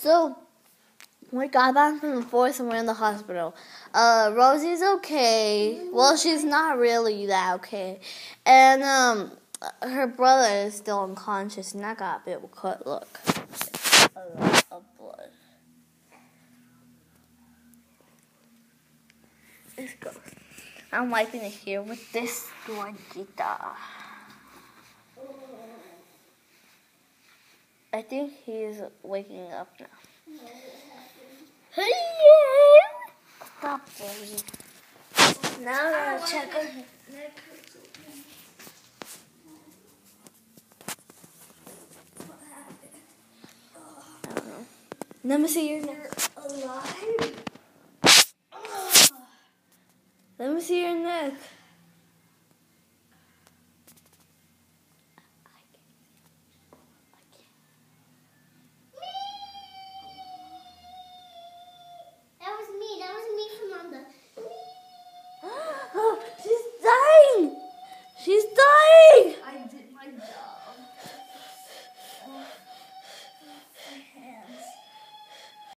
So we got back from the forest and we're in the hospital. Rosie's okay. Well, she's not really that okay. And her brother is still unconscious, and I got a bit of a cut. Look, a lot of blood. Let's go. I'm wiping it here with this toallita. I think he's waking up now. Hey! Stop, Rosie. Now I'm gonna check on him. I don't know. Let me see your neck. Alive? Let me see your neck.